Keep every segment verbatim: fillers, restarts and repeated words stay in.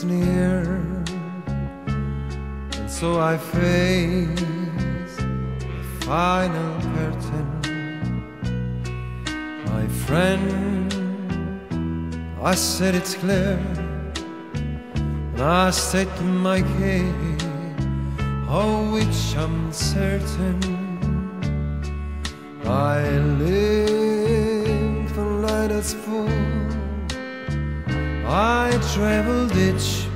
near, and so I face the final curtain. My friend, I said it's clear, and I state my case, of which I'm certain. I live a life that's full, I traveled each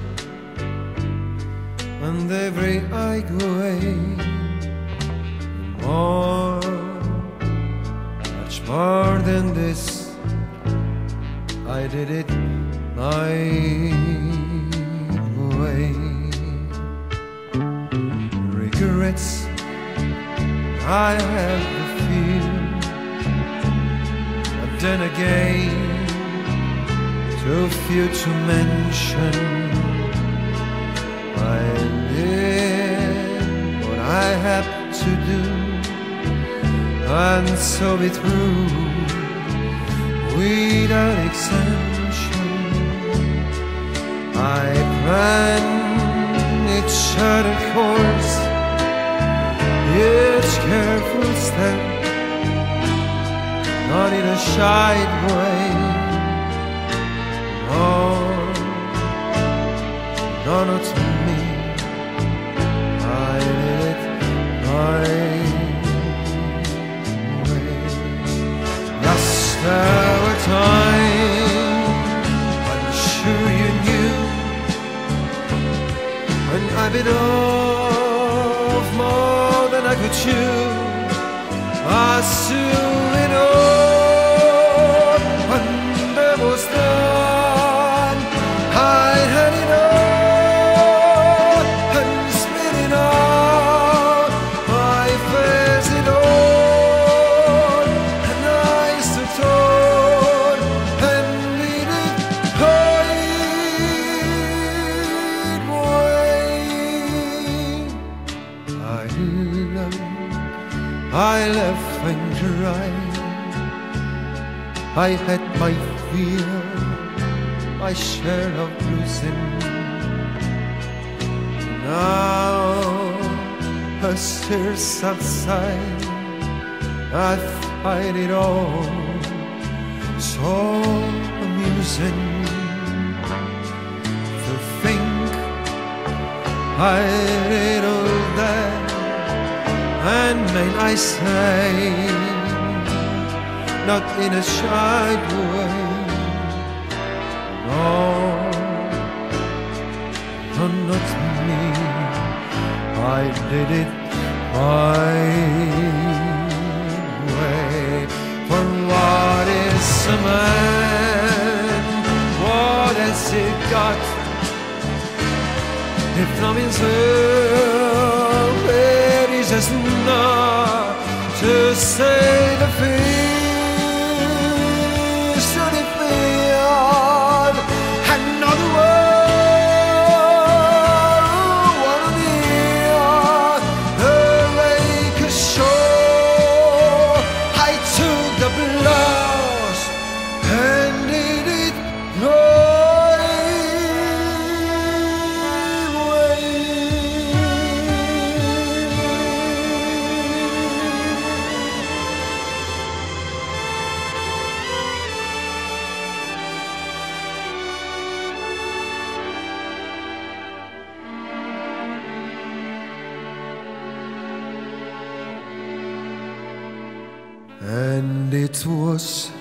and every highway, and more, much more than this, I did it my way. Regrets, I have the fear, but then again, too few to mention. I did what I had to do, and so be true, without exemption. I plan each other course, each careful step, not in a shy way. Oh, no, not to me. I did it my way. Yes, there were times I'm sure you knew when I bit off more than I could chew. I still it all when there was done. I had it all and spit it out. I faced it all and I stood tall and did it right way. I loved, I left and cried. I had my fear, my share of losing. Now, as tears subside, I find it all so amusing to think I did all that, and may I say, not in a shy way. No, no, not me. I did it my way. For what is a man? What has he got? If not himself, it is just not to say the fear. And it was